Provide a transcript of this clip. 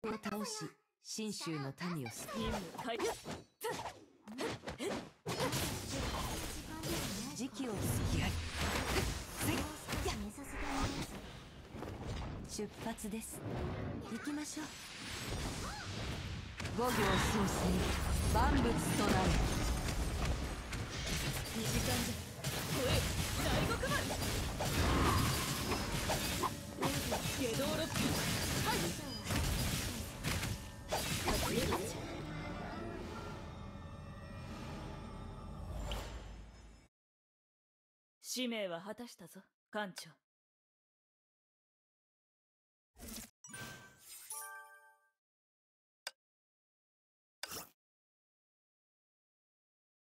を倒し、信州の民を救う。 任務完了。 時期を過ぎやり。出発です。行きましょう。五行創生、万物となる。 2時間で超え大極丸。下道ロック。はい。使命は果たしたぞ、艦長。